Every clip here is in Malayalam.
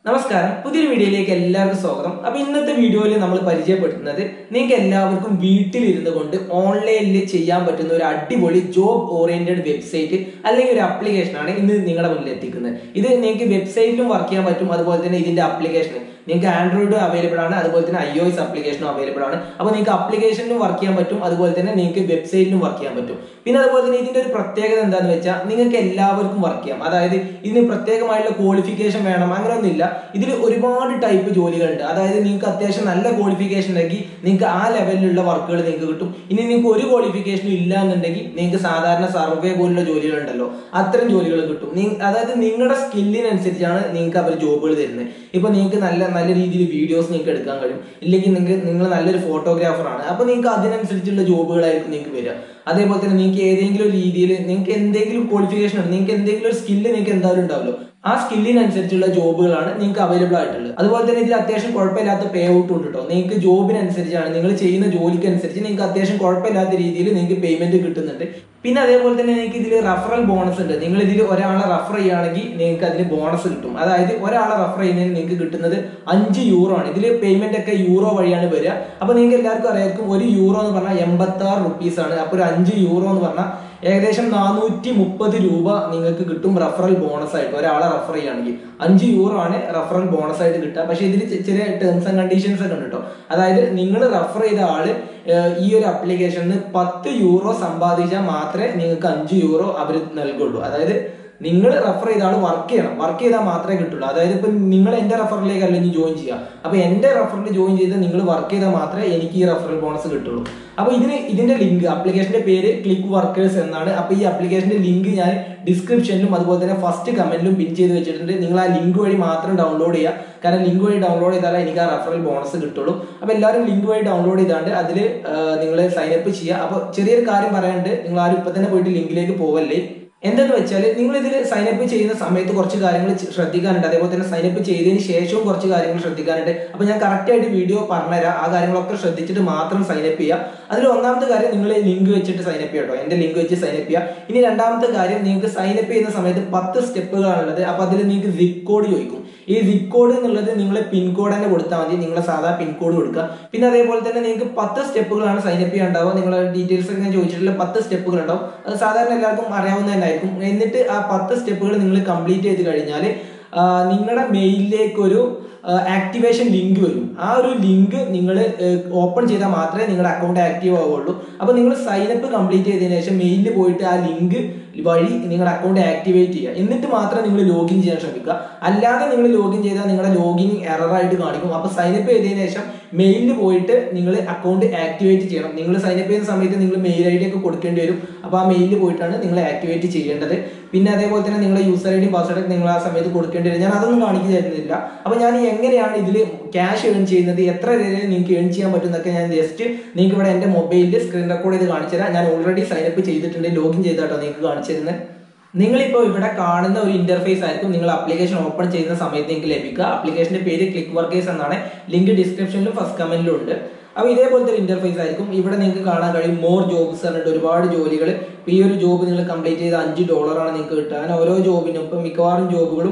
നമസ്കാരം, പുതിയൊരു വീഡിയോയിലേക്ക് എല്ലാവർക്കും സ്വാഗതം. അപ്പൊ ഇന്നത്തെ വീഡിയോയിൽ നമ്മൾ പരിചയപ്പെടുത്തുന്നത് നിങ്ങൾക്ക് എല്ലാവർക്കും വീട്ടിലിരുന്നു കൊണ്ട് ഓൺലൈനിൽ ചെയ്യാൻ പറ്റുന്ന ഒരു അടിപൊളി ജോബ് ഓറിയന്റഡ് വെബ്സൈറ്റ് അല്ലെങ്കിൽ ഒരു ആപ്ലിക്കേഷനാണ് ഇന്ന് നിങ്ങളുടെ മുന്നിൽ എത്തിക്കുന്നത്. ഇത് നിങ്ങൾക്ക് വെബ്സൈറ്റിലും വർക്ക് ചെയ്യാൻ പറ്റും. അതുപോലെ തന്നെ ഇതിന്റെ ആപ്ലിക്കേഷൻ നിങ്ങൾക്ക് ആൻഡ്രോയിഡും അവൈലബിൾ ആണ്, അതുപോലെ തന്നെ iOS ആപ്ലിക്കേഷനും അവൈലബിൾ ആണ്. അപ്പോൾ നിങ്ങൾക്ക് ആപ്ലിക്കേഷനിലും വർക്ക് ചെയ്യാൻ പറ്റും, അതുപോലെ തന്നെ നിങ്ങൾക്ക് വെബ്സൈറ്റിലും വർക്ക് ചെയ്യാൻ പറ്റും. പിന്നെ അതുപോലെ തന്നെ ഇതിന്റെ ഒരു പ്രത്യേകത എന്താണെന്ന് വെച്ചാൽ നിങ്ങൾക്ക് എല്ലാവർക്കും വർക്ക് ചെയ്യാം. അതായത് ഇതിന് പ്രത്യേകമായിട്ടുള്ള ക്വാളിഫിക്കേഷൻ വേണം അങ്ങനെയൊന്നുമില്ല. ഇതിൽ ഒരുപാട് ടൈപ്പ് ജോലികളുണ്ട്. അതായത് നിങ്ങൾക്ക് അത്യാവശ്യം നല്ല ക്വാളിഫിക്കേഷൻ ഉണ്ടെങ്കിൽ നിങ്ങൾക്ക് ആ ലെവലിലുള്ള വർക്കുകൾ നിങ്ങൾക്ക് കിട്ടും. ഇനി നിങ്ങൾക്ക് ഒരു ക്വാളിഫിക്കേഷനും ഇല്ല എന്നുണ്ടെങ്കിൽ നിങ്ങൾക്ക് സാധാരണ സർവേ പോലുള്ള ജോലികളുണ്ടല്ലോ, അത്തരം ജോലികൾ കിട്ടും. അതായത് നിങ്ങളുടെ സ്കില്ലിനനുസരിച്ചാണ് നിങ്ങൾക്ക് അവർ ജോബുകൾ തരുന്നത്. ഇപ്പൊ നിങ്ങൾക്ക് നല്ല രീതിയിൽ വീഡിയോസ് നിങ്ങൾക്ക് എടുക്കാൻ കഴിയും, ഇല്ലെങ്കിൽ നിങ്ങൾ നല്ലൊരു ഫോട്ടോഗ്രാഫർ ആണ്, അപ്പൊ നിങ്ങൾക്ക് അതിനനുസരിച്ചുള്ള ജോബുകളായിരിക്കും നിങ്ങൾക്ക് വരിക. അതേപോലെ തന്നെ നിങ്ങൾക്ക് ഏതെങ്കിലും രീതിയിൽ നിങ്ങൾക്ക് എന്തെങ്കിലും ക്വാളിഫിക്കേഷൻ ഉണ്ട്, നിങ്ങൾക്ക് എന്തെങ്കിലും ഒരു സ്കില്ല് നിങ്ങൾക്ക് എന്തായാലും ഉണ്ടാവല്ലോ, ആ സ്കില്ലിനനുസരിച്ചുള്ള ജോബുകളാണ് നിങ്ങൾക്ക് അവൈലബിൾ ആയിട്ടുള്ളത്. അതുപോലെ തന്നെ ഇതിൽ അത്യാവശ്യം കുഴപ്പമില്ലാത്ത പേ ഔട്ട് ഉണ്ട് കേട്ടോ. നിങ്ങൾക്ക് ജോബിനനുസരിച്ചാണ്, നിങ്ങൾ ചെയ്യുന്ന ജോലിക്ക് അനുസരിച്ച് നിങ്ങൾക്ക് അത്യാവശ്യം കുഴപ്പമില്ലാത്ത രീതിയിൽ നിങ്ങൾക്ക് പേയ്മെന്റ് കിട്ടുന്നുണ്ട്. പിന്നെ അതേപോലെ തന്നെ നിങ്ങൾക്ക് ഇതിൽ റഫറൽ ബോണസ് ഉണ്ട്. നിങ്ങൾ ഇതിൽ ഒരാളെ റഫർ ചെയ്യുകയാണെങ്കിൽ നിങ്ങൾക്ക് അതിന് ബോണസ് കിട്ടും. അതായത് ഒരാളെ റഫർ ചെയ്യുന്നതിന് നിങ്ങൾക്ക് കിട്ടുന്നത് 5 യൂറോ ആണ്. ഇതിൽ പേയ്മെന്റ് ഒക്കെ യൂറോ വഴിയാണ് വരിക. അപ്പൊ നിങ്ങൾക്ക് എല്ലാവർക്കും അറിയാം, ഒരു യൂറോ എന്ന് പറഞ്ഞാൽ 86 റുപ്പീസ് ആണ്. അപ്പൊ ഒരു 5 യൂറോ എന്ന് പറഞ്ഞാൽ ഏകദേശം 430 രൂപ നിങ്ങൾക്ക് കിട്ടും റഫറൽ ബോണസ് ആയിട്ട്. ഒരാളെ റഫർ ചെയ്യുകയാണെങ്കിൽ 5 യൂറോ ആണ് റഫറൽ ബോണസ് ആയിട്ട് കിട്ടുക. പക്ഷെ ഇതിൽ ചെറിയ ടേംസ് ആൻഡ് കണ്ടീഷൻസ് ഒക്കെ ഉണ്ട് കേട്ടോ. അതായത് നിങ്ങൾ റഫർ ചെയ്ത ആള് ഈ ഒരു ആപ്ലിക്കേഷനിൽ 10 യൂറോ സമ്പാദിച്ചാൽ മാത്രമേ നിങ്ങൾക്ക് 5 യൂറോ അവർ നൽകുള്ളൂ. അതായത് നിങ്ങൾ റഫർ ചെയ്ത ആൾ വർക്ക് ചെയ്താൽ മാത്രമേ കിട്ടുള്ളൂ. അതായത് ഇപ്പൊ നിങ്ങൾ എന്റെ റഫറിലേക്ക് അല്ലെങ്കിൽ ജോയിൻ ചെയ്യുക, അപ്പൊ എന്റെ റഫറിൽ ജോയിൻ ചെയ്ത് നിങ്ങൾ വർക്ക് ചെയ്താൽ മാത്രമേ എനിക്ക് ഈ റഫറൽ ബോണസ് കിട്ടുള്ളൂ. അപ്പൊ ഇതിന്റെ ലിങ്ക്, ആപ്ലിക്കേഷന്റെ പേര് ക്ലിക്ക് വർക്കേഴ്സ് എന്നാണ്. അപ്പൊ ഈ ആപ്ലിക്കേഷന്റെ ലിങ്ക് ഞാൻ ഡിസ്ക്രിപ്ഷനിലും അതുപോലെ തന്നെ ഫസ്റ്റ് കമന്റിലും പിൻ ചെയ്ത് വെച്ചിട്ടുണ്ട്. നിങ്ങൾ ആ ലിങ്ക് വഴി മാത്രം ഡൗൺലോഡ് ചെയ്യുക. കാരണം ലിങ്ക് വഴി ഡൗൺലോഡ് ചെയ്താലേ എനിക്ക് ആ റഫറൽ ബോണസ് കിട്ടുള്ളൂ. അപ്പൊ എല്ലാവരും ലിങ്ക് വഴി ഡൗൺലോഡ് ചെയ്താണ്ട് അതിൽ നിങ്ങൾ സൈനപ്പ് ചെയ്യുക. അപ്പൊ ചെറിയൊരു കാര്യം പറയാനുണ്ട്, നിങ്ങൾ ആരും ഇപ്പൊ തന്നെ പോയിട്ട് ലിങ്കിലേക്ക് പോവല്ലേ. എന്തെന്ന് വെച്ചാൽ നിങ്ങൾ ഇതിൽ സൈനപ്പ് ചെയ്യുന്ന സമയത്ത് കുറച്ച് കാര്യങ്ങൾ ശ്രദ്ധിക്കാനുണ്ട്. അതേപോലെ തന്നെ സൈനപ്പ് ചെയ്തതിന് ശേഷവും കുറച്ച് കാര്യങ്ങൾ ശ്രദ്ധിക്കാനുണ്ട്. അപ്പൊ ഞാൻ കറക്റ്റ് ആയിട്ട് വീഡിയോ പറഞ്ഞുതരാം. ആ കാര്യങ്ങളൊക്കെ ശ്രദ്ധിച്ചിട്ട് മാത്രം സൈനപ്പ് ചെയ്യുക. അതിൽ ഒന്നാമത്തെ കാര്യം, നിങ്ങൾ ലിങ്ക് വെച്ചിട്ട് സൈനപ്പ് ചെയ്യട്ടോ, എന്റെ ലിങ്ക് വെച്ച് സൈനപ്പ് ചെയ്യുക. ഇനി രണ്ടാമത്തെ കാര്യം, നിങ്ങൾക്ക് സൈനപ്പ് ചെയ്യുന്ന സമയത്ത് 10 സ്റ്റെപ്പുകളാണുള്ളത്. അപ്പൊ അതിൽ നിങ്ങൾക്ക് സിപ്പ് കോഡ് ചോദിക്കും. ഈ സിപ്പ് കോഡ് എന്നുള്ളത് നിങ്ങളെ പിൻകോഡ് തന്നെ കൊടുത്താൽ മതി, നിങ്ങളെ സാധാ പിൻകോഡ് കൊടുക്കുക. പിന്നെ അതേപോലെ തന്നെ നിങ്ങൾക്ക് 10 സ്റ്റെപ്പുകളാണ് സൈനപ്പ് ചെയ്യാൻ ഉണ്ടാവുക. നിങ്ങളുടെ ഡീറ്റെയിൽസ് ഒക്കെ ഞാൻ ചോദിച്ചിട്ടുള്ള 10 സ്റ്റെപ്പുകൾ ഉണ്ടാവും. അത് സാധാരണ എല്ലാവർക്കും അറിയാവുന്ന തന്നെ ആയിരിക്കും. എന്നിട്ട് ആ 10 സ്റ്റെപ്പുകൾ നിങ്ങൾ കംപ്ലീറ്റ് ചെയ്ത് കഴിഞ്ഞാൽ നിങ്ങളുടെ മെയിലിലേക്ക് ഒരു ആക്ടിവേഷൻ ലിങ്ക് വരും. ആ ഒരു ലിങ്ക് നിങ്ങൾ ഓപ്പൺ ചെയ്താൽ മാത്രമേ നിങ്ങളുടെ അക്കൗണ്ട് ആക്റ്റീവ് ആവുകയുള്ളൂ. അപ്പൊ നിങ്ങൾ സൈനപ്പ് കംപ്ലീറ്റ് ചെയ്തതിനു ശേഷം മെയിലിൽ പോയിട്ട് ആ ലിങ്ക് വഴി നിങ്ങളുടെ അക്കൗണ്ട് ആക്ടിവേറ്റ് ചെയ്യുക. എന്നിട്ട് മാത്രം നിങ്ങൾ ലോഗിൻ ചെയ്യാൻ ശ്രമിക്കുക. അല്ലാതെ നിങ്ങൾ ലോഗിൻ ചെയ്താൽ നിങ്ങളുടെ ലോഗിൻ എറർ ആയിട്ട് കാണിക്കും. അപ്പൊ സൈനപ്പ് ചെയ്തതിനു ശേഷം മെയിലിൽ പോയിട്ട് നിങ്ങൾ അക്കൗണ്ട് ആക്ടിവേറ്റ് ചെയ്യണം. നിങ്ങൾ സൈനപ്പ് ചെയ്യുന്ന സമയത്ത് നിങ്ങൾ മെയിൽ ID ഒക്കെ കൊടുക്കേണ്ടി വരും. അപ്പൊ ആ മെയിലിൽ പോയിട്ടാണ് നിങ്ങൾ ആക്ടിവേറ്റ് ചെയ്യേണ്ടത്. പിന്നെ അതേപോലെ തന്നെ നിങ്ങളുടെ യൂസർ ID പാസ്വേഡ് ഒക്കെ നിങ്ങൾ ആ സമയത്ത് കൊടുക്കേണ്ടി വരും. ഞാൻ അതൊന്നും കാണിച്ചു തരുന്നില്ല. അപ്പൊ ഞാൻ എങ്ങനെയാണ് ഇതിൽ ക്യാഷ് ഏൺ ചെയ്യുന്നത്, എത്ര രൂപ നിങ്ങൾക്ക് ഏൺ ചെയ്യാൻ പറ്റും എന്നൊക്കെ ഞാൻ ജസ്റ്റ് നിങ്ങൾക്ക് ഇവിടെ എന്റെ മൊബൈലിൽ സ്ക്രീൻ റെക്കോർഡ് ചെയ്ത് കാണിച്ചു തരാം. ഞാൻ ഓൾറെഡി സൈനപ്പ് ചെയ്തിട്ടുണ്ട്, ലോഗിൻ ചെയ്താട്ടോ നിങ്ങൾക്ക് കാണിച്ചു തരുന്നത്. നിങ്ങളിപ്പോൾ ഇവിടെ കാണുന്ന ഒരു ഇന്റർഫേസ് ആയിരിക്കും നിങ്ങൾ ആപ്ലിക്കേഷൻ ഓപ്പൺ ചെയ്യുന്ന സമയത്ത് നിങ്ങൾക്ക് ലഭിക്കുക. ആപ്ലിക്കേഷന്റെ പേര് ക്ലിക്ക് വർക്കേഴ്സ് എന്നാണ്. ലിങ്ക് ഡിസ്ക്രിപ്ഷനിലും ഫസ്റ്റ് കമന്റിലും ഉണ്ട്. അപ്പൊ ഇതേപോലത്തെ ഒരു ഇന്റർഫേസ് ആയിരിക്കും. ഇവിടെ നിങ്ങൾക്ക് കാണാൻ കഴിയും മോർ ജോബ്സ് പറഞ്ഞിട്ട് ഒരുപാട് ജോലികൾ. ഈ ഒരു ജോബ് നിങ്ങൾ കംപ്ലീറ്റ് ചെയ്ത് $5 നിങ്ങൾക്ക് കിട്ടുക. അങ്ങനെ ഓരോ ജോബിനും ഇപ്പം മിക്കവാറും ജോബുകളും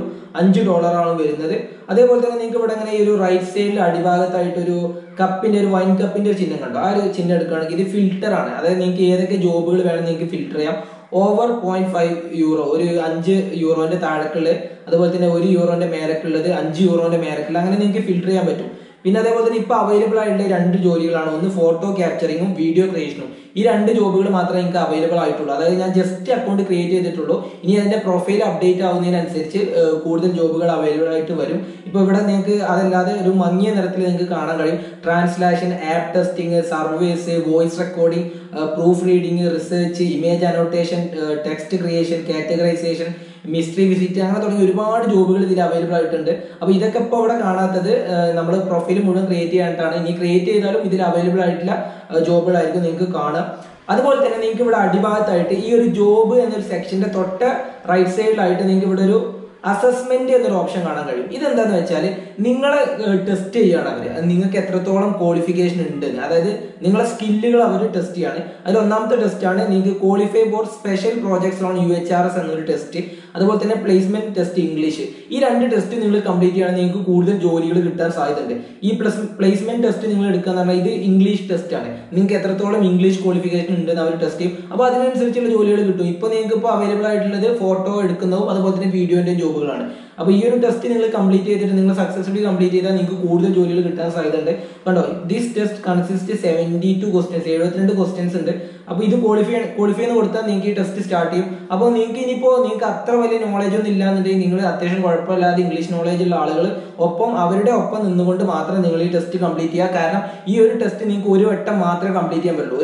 $5 വരുന്നത്. അതേപോലെ തന്നെ നിങ്ങൾക്ക് ഇവിടെ അങ്ങനെ ഈ ഒരു റൈറ്റ് സൈഡിൽ അടിഭാഗത്തായിട്ട് ഒരു കപ്പിന്റെ, ഒരു വൈൻ കപ്പിന്റെ ഒരു ചിഹ്നം കണ്ടോ, ആ ഒരു ചിഹ്നം എടുക്കുകയാണെങ്കിൽ ഇത് ഫിൽറ്റർ ആണ്. അതായത് നിങ്ങൾക്ക് ഏതൊക്കെ ജോബുകൾ വേണം നിങ്ങൾക്ക് ഫിൽറ്റർ ചെയ്യാം. ഓവർ 0.5 യൂറോ, ഒരു 5 യൂറോന്റെ താഴേക്കുള്ളത്, അതുപോലെ തന്നെ 1 യൂറോന്റെ മേലക്കുള്ളത്, 5 യൂറോന്റെ മേലക്കുള്ളത്, അങ്ങനെ നിങ്ങൾക്ക് ഫിൽറ്റർ ചെയ്യാൻ പറ്റും. പിന്നെ അതേപോലെ തന്നെ ഇപ്പൊ അവൈലബിൾ ആയിട്ടുള്ള 2 ജോലികളാണ്. ഒന്ന് ഫോട്ടോ ക്യാപ്ചറിങ്ങും വീഡിയോ ക്രിയേഷനും. ഈ 2 ജോബുകൾ മാത്രമേ എനിക്ക് അവൈലബിൾ ആയിട്ടുള്ളൂ. അതായത് ഞാൻ ജസ്റ്റ് അക്കൗണ്ട് ക്രിയേറ്റ് ചെയ്തിട്ടുള്ളൂ. ഇനി അതിന്റെ പ്രൊഫൈൽ അപ്ഡേറ്റ് ആവുന്നതിനനുസരിച്ച് കൂടുതൽ ജോബുകൾ അവൈലബിൾ ആയിട്ട് വരും. ഇപ്പൊ ഇവിടെ നിങ്ങൾക്ക് അതല്ലാതെ ഒരു മങ്ങിയ നിറത്തിൽ നിങ്ങൾക്ക് കാണാൻ കഴിയും translation, app testing, surveys, voice recording, proof reading, research, image annotation, text creation, categorisation, mystery visit, അങ്ങനെ തുടങ്ങി ഒരുപാട് ജോബുകൾ ഇതിൽ അവൈലബിൾ ആയിട്ടുണ്ട്. അപ്പൊ ഇതൊക്കെ ഇപ്പോൾ ഇവിടെ കാണാത്തത് നമ്മൾ പ്രൊഫൈൽ മുഴുവൻ ക്രിയേറ്റ് ചെയ്യാനായിട്ടാണ്. ഇനി ക്രിയേറ്റ് ചെയ്താലും ഇതിൽ അവൈലബിൾ ആയിട്ടുള്ള ജോബുകളായിരിക്കും നിങ്ങൾക്ക് കാണുക. അതുപോലെ തന്നെ നിങ്ങൾക്ക് ഇവിടെ അടിഭാഗത്തായിട്ട് ഈ ഒരു ജോബ് എന്നൊരു സെക്ഷന്റെ തൊട്ട റൈറ്റ് സൈഡിലായിട്ട് നിങ്ങൾക്ക് ഇവിടെ ഒരു അസസ്മെന്റ് എന്നൊരു ഓപ്ഷൻ കാണാൻ കഴിയും. ഇതെന്താന്ന് വെച്ചാൽ നിങ്ങളെ ടെസ്റ്റ് ചെയ്യാണ് അവര്, നിങ്ങൾക്ക് എത്രത്തോളം ക്വാളിഫിക്കേഷൻ ഉണ്ട്, അതായത് നിങ്ങളെ സ്കില്ലുകൾ അവർ ടെസ്റ്റ് ചെയ്യാണ്. അതിൽ ഒന്നാമത്തെ ടെസ്റ്റ് ആണ് നിങ്ങൾക്ക് qualify for special projects on UHRS എന്നൊരു ടെസ്റ്റ്. അതുപോലെ തന്നെ പ്ലേസ്മെന്റ് ടെസ്റ്റ് ഇംഗ്ലീഷ്. ഈ 2 ടെസ്റ്റ് നിങ്ങൾ കംപ്ലീറ്റ് ചെയ്യുകയാണെങ്കിൽ നിങ്ങൾക്ക് കൂടുതൽ ജോലികൾ കിട്ടാൻ സാധ്യതയുണ്ട്. ഈ പ്ലേസ്മെന്റ് ടെസ്റ്റ് നിങ്ങൾ എടുക്കാന്ന് പറഞ്ഞാൽ ഇത് ഇംഗ്ലീഷ് ടെസ്റ്റ് ആണ്. നിങ്ങൾക്ക് എത്രത്തോളം ഇംഗ്ലീഷ് ക്വാളിഫിക്കേഷൻ ഉണ്ടെന്ന് അവർ ടെസ്റ്റ് ചെയ്യും. അപ്പോൾ അതിനനുസരിച്ചുള്ള ജോലികൾ കിട്ടും. ഇപ്പോൾ നിങ്ങൾക്ക് ഇപ്പോൾ അവൈലബിൾ ആയിട്ടുള്ളത് ഫോട്ടോ എടുക്കുന്നതും അതുപോലെ തന്നെ വീഡിയോന്റെ ജോബുകളാണ്. അപ്പോൾ ഈ ഒരു ടെസ്റ്റ് നിങ്ങൾ കംപ്ലീറ്റ് ചെയ്തിട്ട് നിങ്ങൾ സക്സസ്ഫുള്ളി കംപ്ലീറ്റ് ചെയ്താൽ നിങ്ങൾക്ക് കൂടുതൽ ജോലികൾ കിട്ടാൻ സാധ്യതയുണ്ട്. കണ്ടോ, this test consist 72 questions, 72 questions ഉണ്ട്. അപ്പോൾ ഇത് ക്വാളിഫൈ എന്ന് കൊടുത്താൽ നിങ്ങൾക്ക് ഈ ടെസ്റ്റ് സ്റ്റാർട്ട് ചെയ്യും. അപ്പോൾ നിങ്ങൾക്ക് ഇനിയിപ്പോൾ നിങ്ങൾക്ക് അത്ര വലിയ നോളജ് ഒന്നും ഇല്ലാന്നുണ്ടെങ്കിൽ നിങ്ങൾ അത്യാവശ്യം കുഴപ്പമില്ലാതെ ഇംഗ്ലീഷ് നോളജ് ഉള്ള ആളുകൾ അവരുടെ ഒപ്പം നിന്നുകൊണ്ട് മാത്രം നിങ്ങൾ ഈ ടെസ്റ്റ് കംപ്ലീറ്റ് ചെയ്യുക. കാരണം ഈ ഒരു ടെസ്റ്റ് നിങ്ങൾക്ക് ഒരു വട്ടം മാത്രമേ കംപ്ലീറ്റ് ചെയ്യാൻ പറ്റുള്ളൂ.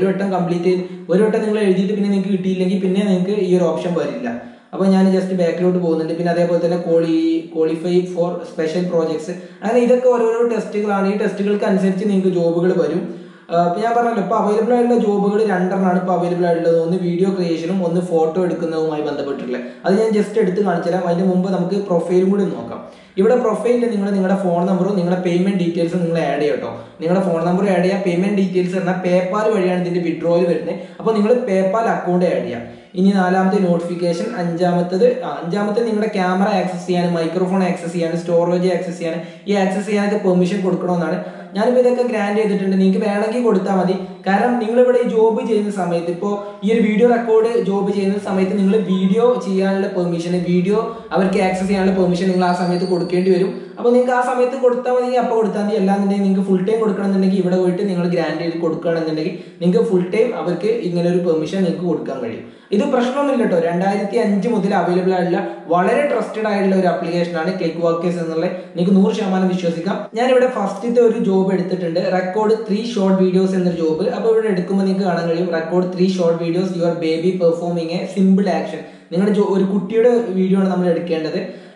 ഒരു വട്ടം നിങ്ങൾ എഴുതിയിട്ട് പിന്നെ നിങ്ങൾക്ക് കിട്ടിയില്ലെങ്കിൽ പിന്നെ നിങ്ങൾക്ക് ഈ ഒരു ഓപ്ഷൻ വരില്ല. അപ്പോൾ ഞാൻ ജസ്റ്റ് ബാക്കിലോട്ട് പോകുന്നുണ്ട്. പിന്നെ അതേപോലെ തന്നെ ക്വാളിഫൈ ഫോർ സ്പെഷ്യൽ പ്രോജക്ട്സ്, അങ്ങനെ ഇതൊക്കെ ഓരോരോ ടെസ്റ്റുകളാണ്. ഈ ടെസ്റ്റുകൾക്ക് അനുസരിച്ച് നിങ്ങൾക്ക് ജോബുകൾ വരും. ഞാൻ പറഞ്ഞല്ലോ, ഇപ്പോൾ അവൈലബിൾ ആയിട്ടുള്ള ജോബുകൾ 2 ഇപ്പോൾ അവൈലബിൾ ആയിട്ടുള്ളത്. ഒന്ന് വീഡിയോ ക്രിയേഷനും ഒന്ന് ഫോട്ടോ എടുക്കുന്നതുമായി ബന്ധപ്പെട്ടിട്ടുള്ളത്. അത് ഞാൻ ജസ്റ്റ് എടുത്ത് കാണിച്ചു തരാം. അതിന് മുമ്പ് നമുക്ക് പ്രൊഫൈലും കൂടി നോക്കാം. ഇവിടെ പ്രൊഫൈലിൽ നിങ്ങളുടെ ഫോൺ നമ്പറും നിങ്ങളുടെ പേയ്മെന്റ് ഡീറ്റെയിൽസും നിങ്ങൾ ആഡ് ചെയ്യാം കേട്ടോ. നിങ്ങളുടെ ഫോൺ നമ്പർ ആഡ് ചെയ്യാം. പേയ്മെന്റ് ഡീറ്റെയിൽസ് എന്നാൽ പേപ്പാൽ വഴിയാണ് ഇതിന്റെ വിഡ്രോവൽ വരുന്നത്. അപ്പോൾ നിങ്ങൾ പേപ്പാൽ അക്കൗണ്ട് ആഡ് ചെയ്യാം. ഇനി 4ാമത്തെ നോട്ടിഫിക്കേഷൻ. അഞ്ചാമത്തെ നിങ്ങളുടെ ക്യാമറ ആക്സസ് ചെയ്യാനും മൈക്രോഫോൺ ആക്സസ് ചെയ്യാനും സ്റ്റോറേജ് ആക്സസ് ചെയ്യാനും ഈ ആക്സസ് ചെയ്യാനൊക്കെ പെർമിഷൻ കൊടുക്കണമെന്നാണ്. ഞാനിപ്പോൾ ഇതൊക്കെ ഗ്രാൻഡ് ചെയ്തിട്ടുണ്ട്. നിങ്ങൾക്ക് വേണമെങ്കിൽ കൊടുത്താൽ മതി. കാരണം നിങ്ങളിവിടെ ഈ ജോബ് ചെയ്യുന്ന സമയത്ത്, ഇപ്പോൾ ഈ ഒരു വീഡിയോ റെക്കോർഡ് ജോബ് ചെയ്യുന്ന സമയത്ത് നിങ്ങൾ വീഡിയോ ചെയ്യാനുള്ള പെർമിഷൻ, വീഡിയോ അവർക്ക് ആക്സസ് ചെയ്യാനുള്ള പെർമിഷൻ നിങ്ങൾ ആ സമയത്ത് കൊടുക്കേണ്ടി വരും. അപ്പോൾ നിങ്ങൾക്ക് ആ സമയത്ത് കൊടുത്താൽ മതി, അപ്പോൾ കൊടുത്താൽ മതി. അല്ലാന്നുണ്ടെങ്കിൽ നിങ്ങൾക്ക് ഫുൾ ടൈം കൊടുക്കണമെന്നുണ്ടെങ്കിൽ ഇവിടെ പോയിട്ട് നിങ്ങൾ ഗ്രാൻഡ് ചെയ്ത് കൊടുക്കുകയാണെന്നുണ്ടെങ്കിൽ നിങ്ങൾക്ക് ഫുൾ ടൈം അവർക്ക് ഇങ്ങനെ ഒരു പെർമിഷൻ നിങ്ങൾക്ക് കൊടുക്കാൻ കഴിയും. ഇത് പ്രശ്നമൊന്നുമില്ല കേട്ടോ. 2005 മുതൽ അവൈലബിൾ ആയിട്ടുള്ള വളരെ ട്രസ്റ്റഡ് ആയിട്ടുള്ള ഒരു ആപ്ലിക്കേഷൻ ആണ് ക്ലിക്ക് വർക്കേഴ്സ് എന്നുള്ളത്. നിങ്ങൾക്ക് 100% വിശ്വസിക്കാം. ഞാൻ ഇവിടെ ഫസ്റ്റത്തെ ഒരു ജോബ് എടുത്തിട്ടുണ്ട്, റെക്കോർഡ് 3 ഷോർട്ട് വീഡിയോസ് എന്നൊരു ജോബ്. അപ്പോൾ ഇവിടെ എടുക്കുമ്പോൾ നിങ്ങൾക്ക് കാണാൻ കഴിയും record 3 short videos your baby performing a simple action. നിങ്ങളുടെ ഒരു കുട്ടിയുടെ വീഡിയോ ആണ് നമ്മൾ എടുക്കേണ്ടത്.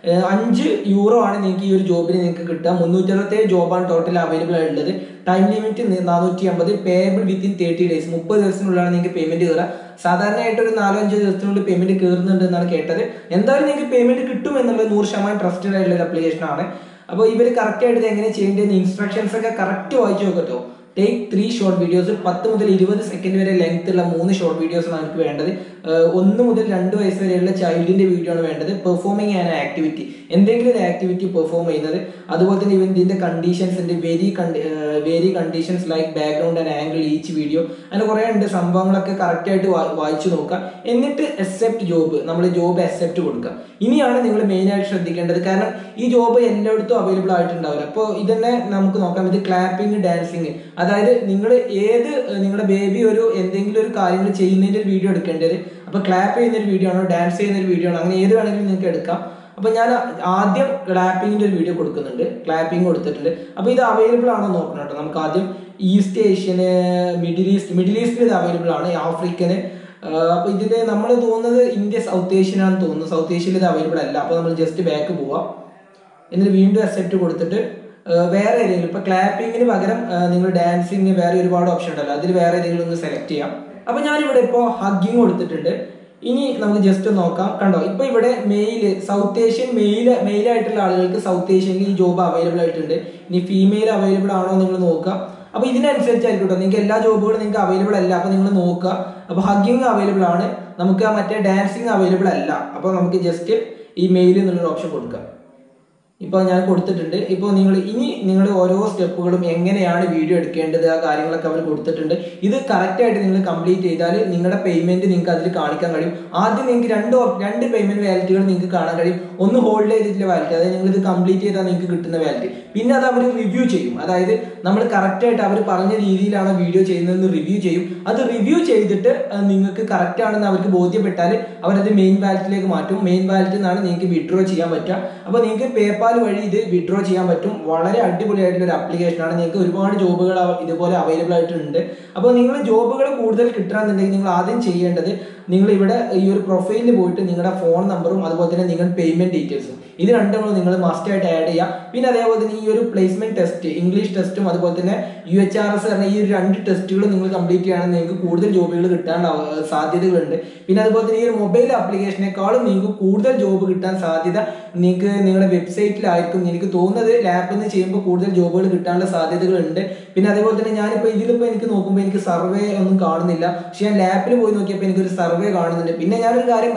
€5 ആണ് നിങ്ങൾക്ക് ഈ ഒരു ജോബിന് നിങ്ങൾക്ക് കിട്ടുക. 367 ജോബാണ് ടോട്ടൽ അവൈലബിൾ ആയിട്ടുള്ളത്. Time limit 450, payable within 30 days. 30 ദിവസത്തിനുള്ളിലാണ് നിങ്ങൾക്ക് പേയ്മെന്റ് കയറുക. സാധാരണയായിട്ട് ഒരു 4-5 ദിവസത്തിനുള്ളിൽ പേയ്മെന്റ് കയറുന്നുണ്ട് എന്നാണ് കേട്ടത്. എന്തായാലും നിങ്ങൾക്ക് പേയ്മെന്റ് കിട്ടും എന്നുള്ളത് 100% ട്രസ്റ്റഡ് ആയിട്ടുള്ള ഒരു ആപ്ലിക്കേഷൻ ആണ്. അപ്പോൾ ഇവർ കറക്റ്റ് ആയിട്ട് ഇത് എങ്ങനെ ചെയ്യേണ്ടതെന്ന് ഇൻസ്ട്രക്ഷൻസ് ഒക്കെ കറക്റ്റ് വായിച്ചു നോക്കട്ടോ. ടേക്ക് 3 ഷോർട്ട് വീഡിയോസ്, 10 മുതൽ 20 സെക്കൻഡ് വരെ ലെങ്ത് ഉള്ള 3 ഷോർട്ട് വീഡിയോസ് ആണ് നമുക്ക് വേണ്ടത്. 1 മുതൽ 2 വയസ്സ് വരെയുള്ള ചൈൽഡിന്റെ വീഡിയോ ആണ് വേണ്ടത്. പെർഫോമിങ് ആൻ ആക്ടിവിറ്റി, എന്തെങ്കിലും ഒരു ആക്ടിവിറ്റി പെർഫോം ചെയ്യുന്നത്. അതുപോലെ തന്നെ ഇതിന്റെ കണ്ടീഷൻസിന്റെ very conditions like background and angle each video, അങ്ങനെ കുറെ ഉണ്ട്. സംഭവങ്ങളൊക്കെ കറക്റ്റ് ആയിട്ട് വായിച്ചു നോക്കുക. എന്നിട്ട് അക്സെപ്റ്റ് ജോബ്, നമ്മൾ ജോബ് അക്സെപ്റ്റ് കൊടുക്കുക. ഇനിയാണ് നിങ്ങൾ മെയിൻ ആയിട്ട് ശ്രദ്ധിക്കേണ്ടത്. കാരണം ഈ ജോബ് എല്ലായിടത്തും അവൈലബിൾ ആയിട്ടുണ്ടാവില്ല. അപ്പോൾ ഇതന്നെ നമുക്ക് നോക്കാം. ഇത് ക്ലാപ്പിംഗ്, ഡാൻസിങ്, അതായത് നിങ്ങൾ നിങ്ങളുടെ ബേബി എന്തെങ്കിലും ഒരു കാര്യങ്ങൾ ചെയ്യുന്നതിന്റെ ഒരു വീഡിയോ എടുക്കേണ്ടത്. അപ്പൊ ക്ലാപ്പ് ചെയ്യുന്ന ഒരു വീഡിയോ ആണോ ഡാൻസ് ചെയ്യുന്ന ഒരു വീഡിയോ ആണോ, അങ്ങനെ ഏത് വേണമെങ്കിലും നിങ്ങൾക്ക് എടുക്കാം. അപ്പൊ ഞാൻ ആദ്യം ക്ലാപ്പിംഗിന്റെ ഒരു വീഡിയോ കൊടുക്കുന്നുണ്ട്, ക്ലാപ്പിംഗ് കൊടുത്തിട്ടുണ്ട്. അപ്പൊ ഇത് അവൈലബിൾ ആണോ നോക്കണം കേട്ടോ. നമുക്ക് ആദ്യം ഈസ്റ്റ് ഏഷ്യന്, മിഡിൽ ഈസ്റ്റിൽ ഇത് അവൈലബിൾ ആണ്, ആഫ്രിക്കന്. അപ്പൊ ഇതില് നമ്മൾ തോന്നുന്നത് ഇന്ത്യ സൗത്ത് ഏഷ്യൻ ആണെന്ന് തോന്നുന്നു. സൗത്ത് ഏഷ്യയിൽ ഇത് അവൈലബിൾ അല്ല. അപ്പൊ നമ്മൾ ജസ്റ്റ് ബാക്ക് പോവാം. എന്നിട്ട് വീണ്ടും അക്സെപ്റ്റ് കൊടുത്തിട്ട് വേറെ ഏതെങ്കിലും, ഇപ്പൊ ക്ലാപ്പിംഗിന് പകരം നിങ്ങൾ ഡാൻസിങ് വേറെ ഒരുപാട് ഓപ്ഷൻ ഉണ്ടല്ലോ, അതിൽ വേറെ ഏതെങ്കിലും ഒന്ന് സെലക്ട് ചെയ്യാം. അപ്പൊ ഞാനിവിടെ ഇപ്പോൾ ഹഗ്ഗിങ് കൊടുത്തിട്ടുണ്ട്. ഇനി നമുക്ക് ജസ്റ്റ് നോക്കാം. കണ്ടോ, ഇപ്പൊ ഇവിടെ സൗത്ത് ഏഷ്യൻ മെയിൽ ആയിട്ടുള്ള ആളുകൾക്ക് സൗത്ത് ഏഷ്യനിൽ ഈ ജോബ് അവൈലബിൾ ആയിട്ടുണ്ട്. ഇനി ഫീമെയിൽ അവൈലബിൾ ആണോ നിങ്ങൾ നോക്കുക. അപ്പൊ ഇതിനനുസരിച്ചായിരിക്കും കേട്ടോ. നിങ്ങൾക്ക് എല്ലാ ജോബുകളും നിങ്ങൾക്ക് അവൈലബിൾ അല്ല. അപ്പൊ നിങ്ങൾ നോക്കുക. അപ്പൊ ഹഗ്ഗിങ് അവൈലബിൾ ആണ്, നമുക്ക് മറ്റേ ഡാൻസിങ് അവൈലബിൾ അല്ല. അപ്പൊ നമുക്ക് ജസ്റ്റ് ഈ മെയിൽ എന്നുള്ളൊരു ഓപ്ഷൻ കൊടുക്കാം. ഇപ്പോൾ ഞാൻ കൊടുത്തിട്ടുണ്ട്. ഇപ്പോൾ നിങ്ങൾ ഓരോ സ്റ്റെപ്പുകളും എങ്ങനെയാണ് വീഡിയോ എടുക്കേണ്ടത് ആ കാര്യങ്ങളൊക്കെ അവർ കൊടുത്തിട്ടുണ്ട്. ഇത് കറക്റ്റായിട്ട് നിങ്ങൾ കംപ്ലീറ്റ് ചെയ്താൽ നിങ്ങളുടെ പേയ്മെന്റ് നിങ്ങൾക്ക് അതിൽ കാണിക്കാൻ കഴിയും. ആദ്യം നിങ്ങൾക്ക് രണ്ട് പേയ്മെന്റ് വാലിറ്റികൾ നിങ്ങൾക്ക് കാണാൻ കഴിയും. ഒന്ന് ഹോൾഡ് ചെയ്തിട്ടുള്ള വാലിറ്റി, അതായത് നിങ്ങൾ ഇത് കംപ്ലീറ്റ് ചെയ്താൽ നിങ്ങൾക്ക് കിട്ടുന്ന വാലിറ്റി. പിന്നെ അത് അവർ റിവ്യൂ ചെയ്യും. അതായത് നമ്മൾ കറക്റ്റായിട്ട് അവർ പറഞ്ഞ രീതിയിലാണ് വീഡിയോ ചെയ്യുന്നതെന്ന് റിവ്യൂ ചെയ്യും. അത് റിവ്യൂ ചെയ്തിട്ട് നിങ്ങൾക്ക് കറക്റ്റ് ആണെന്ന് അവർക്ക് ബോധ്യപ്പെട്ടാൽ അവരത് മെയിൻ വാലറ്റിലേക്ക് മാറ്റും. മെയിൻ വാലറ്റിൽ നിന്നാണ് നിങ്ങൾക്ക് വിഡ്രോ ചെയ്യാൻ പറ്റുക. അപ്പോൾ നിങ്ങൾക്ക് പേപ്പാൽ വഴി ഇത് വിഡ്രോ ചെയ്യാൻ പറ്റും. വളരെ അടിപൊളിയായിട്ടുള്ള ഒരു ആപ്ലിക്കേഷൻ ആണ്. നിങ്ങൾക്ക് ഒരുപാട് ജോബുകൾ ഇതുപോലെ അവൈലബിൾ ആയിട്ടുണ്ട്. അപ്പോൾ നിങ്ങൾ ജോബുകൾ കൂടുതൽ കിട്ടണമെന്നുണ്ടെങ്കിൽ നിങ്ങൾ ആദ്യം ചെയ്യേണ്ടത്, നിങ്ങൾ ഇവിടെ ഈ ഒരു പ്രൊഫൈലിൽ പോയിട്ട് നിങ്ങളുടെ ഫോൺ നമ്പറും അതുപോലെ തന്നെ നിങ്ങളുടെ പേയ്മെന്റ് ഡീറ്റെയിൽസും ഇത് രണ്ടും നിങ്ങൾ മസ്റ്റ് ആയിട്ട് ആഡ് ചെയ്യുക. പിന്നെ അതേപോലെ തന്നെ ഈ ഒരു പ്ലേസ്മെന്റ് ടെസ്റ്റ്, ഇംഗ്ലീഷ് ടെസ്റ്റും അതുപോലെ തന്നെ UHRS പറഞ്ഞ ഈ ഒരു 2 ടെസ്റ്റുകളും നിങ്ങൾ കംപ്ലീറ്റ് ചെയ്യുകയാണെങ്കിൽ നിങ്ങൾക്ക് കൂടുതൽ ജോബുകൾ കിട്ടാൻ സാധ്യതകളുണ്ട്. പിന്നെ അതുപോലെ തന്നെ ഈ ഒരു മൊബൈൽ ആപ്ലിക്കേഷനേക്കാളും നിങ്ങൾക്ക് കൂടുതൽ ജോബ് കിട്ടാൻ സാധ്യത നിങ്ങൾക്ക് നിങ്ങളുടെ വെബ്സൈറ്റിലായിരിക്കും. എനിക്ക് തോന്നുന്നത് ലാപ്പിൽ നിന്ന് ചെയ്യുമ്പോൾ കൂടുതൽ ജോബുകൾ കിട്ടാനുള്ള സാധ്യതകളുണ്ട്. പിന്നെ അതേപോലെ തന്നെ ഞാനിപ്പോൾ ഇതിലിപ്പോൾ എനിക്ക് നോക്കുമ്പോൾ എനിക്ക് സർവേ ഒന്നും കാണുന്നില്ല. പക്ഷെ ഞാൻ ലാപ്പിൽ പോയി നോക്കിയപ്പോൾ എനിക്കൊരു സർവേ കാണുന്നുണ്ട്. പിന്നെ ഞാനൊരു കാര്യം പറയാം,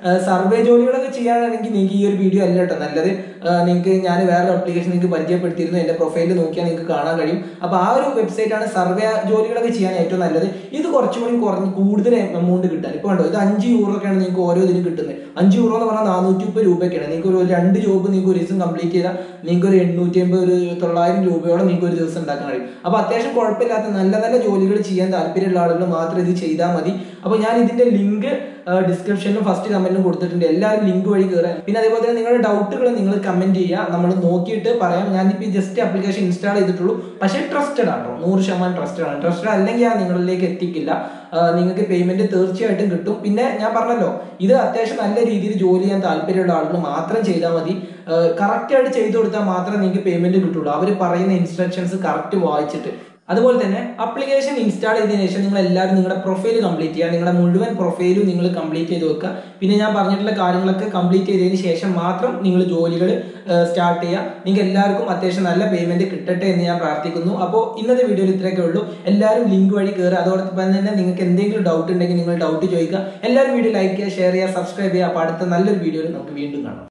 സർവേ ജോലികളൊക്കെ ചെയ്യാനാണെങ്കിൽ നിങ്ങൾക്ക് ഈ ഒരു വീഡിയോ അല്ല കേട്ടോ നല്ലത്. നിങ്ങൾക്ക് ഞാൻ വേറൊരു ആപ്ലിക്കേഷൻ നിങ്ങൾക്ക് പരിചയപ്പെടുത്തിയിരുന്നു, എന്റെ പ്രൊഫൈലിൽ നോക്കിയാൽ നിങ്ങൾക്ക് കാണാൻ കഴിയും. അപ്പൊ ആ ഒരു വെബ്സൈറ്റ് ആണ് സർവേ ജോലികളൊക്കെ ചെയ്യാൻ ഏറ്റവും നല്ലത്. ഇത് കുറച്ചുകൂടി കൂടുതൽ എമൗണ്ട് കിട്ടാൻ. ഇപ്പൊ കണ്ടോ, ഇത് 5 യൂറോ ഒക്കെയാണ് നിങ്ങൾക്ക് ഓരോ ഇതിന് കിട്ടുന്നത്. 5 യൂറോ എന്ന് പറഞ്ഞാൽ 430 രൂപയൊക്കെയാണ്. നിങ്ങൾക്ക് ഒരു 2 ജോബ് നിങ്ങൾക്ക് ഒരു ദിവസം കംപ്ലീറ്റ് ചെയ്താൽ നിങ്ങൾക്ക് ഒരു 850 ഒരു 900 രൂപയോളം നിങ്ങൾക്ക് ഒരു ദിവസം ഉണ്ടാക്കാൻ കഴിയും. അപ്പൊ അത്യാവശ്യം കുഴപ്പമില്ലാത്ത നല്ല നല്ല ജോലികൾ ചെയ്യാൻ താല്പര്യമുള്ള ആളുകൾ മാത്രം ഇത് ചെയ്താൽ മതി. അപ്പൊ ഞാൻ ഇതിന്റെ ലിങ്ക് ഡിസ്ക്രിപ്ഷനിലും ഫസ്റ്റ് കമന്റിലും കൊടുത്തിട്ടുണ്ട്. എല്ലാവരും ലിങ്ക് വഴി കയറാൻ. പിന്നെ അതേപോലെ തന്നെ നിങ്ങളുടെ ഡൗട്ടുകൾ നിങ്ങൾ കമന്റ് ചെയ്യുക, നമ്മൾ നോക്കിയിട്ട് പറയാം. ഞാനിപ്പോൾ ജസ്റ്റ് ആപ്ലിക്കേഷൻ ഇൻസ്റ്റാൾ ചെയ്തിട്ടുള്ളൂ, പക്ഷേ ട്രസ്റ്റഡ് ആണോ, 100% ട്രസ്റ്റഡ് ആണ്. ട്രസ്റ്റഡ് അല്ലെങ്കിൽ ആ നിങ്ങളിലേക്ക് എത്തിക്കില്ല, നിങ്ങൾക്ക് പേയ്മെന്റ് തീർച്ചയായിട്ടും കിട്ടും. പിന്നെ ഞാൻ പറഞ്ഞല്ലോ, ഇത് അത്യാവശ്യം നല്ല രീതിയിൽ ജോലി ചെയ്യാൻ താല്പര്യമുള്ള ആളുകൾ മാത്രം ചെയ്താൽ മതി. കറക്റ്റ് ആയിട്ട് ചെയ്തു കൊടുത്താൽ മാത്രമേ നിങ്ങൾക്ക് പേയ്മെന്റ് കിട്ടുള്ളൂ, അവർ പറയുന്ന ഇൻസ്ട്രക്ഷൻസ് കറക്റ്റ് വായിച്ചിട്ട്. അതുപോലെ തന്നെ ആപ്ലിക്കേഷൻ ഇൻസ്റ്റാൾ ചെയ്തതിനു ശേഷം നിങ്ങൾ എല്ലാവരും നിങ്ങളുടെ പ്രൊഫൈൽ കംപ്ലീറ്റ് ചെയ്യുക. നിങ്ങളുടെ മുഴുവൻ പ്രൊഫൈലും നിങ്ങൾ കംപ്ലീറ്റ് ചെയ്ത് വെക്കുക. പിന്നെ ഞാൻ പറഞ്ഞിട്ടുള്ള കാര്യങ്ങളൊക്കെ കംപ്ലീറ്റ് ചെയ്തതിന് ശേഷം മാത്രം നിങ്ങൾ ജോലികൾ സ്റ്റാർട്ട് ചെയ്യുക. നിങ്ങൾക്ക് എല്ലാവർക്കും അത്യാവശ്യം നല്ല പേയ്മെന്റ് കിട്ടട്ടെ എന്ന് ഞാൻ പ്രാർത്ഥിക്കുന്നു. അപ്പോൾ ഇന്നത്തെ വീഡിയോയിൽ ഇത്രയൊക്കെ ഉള്ളൂ. എല്ലാവരും ലിങ്ക് വഴി കയറുക. അതോടൊപ്പം തന്നെ നിങ്ങൾക്ക് എന്തെങ്കിലും ഡൗട്ട് ഉണ്ടെങ്കിൽ നിങ്ങൾ ഡൗട്ട് ചോദിക്കുക. എല്ലാവരും വീഡിയോ ലൈക്ക് ചെയ്യുക, ഷെയർ ചെയ്യുക, സബ്സ്ക്രൈബ് ചെയ്യുക. അപ്പോൾ അടുത്ത നല്ലൊരു വീഡിയോയിൽ നമുക്ക് വീണ്ടും കാണാം.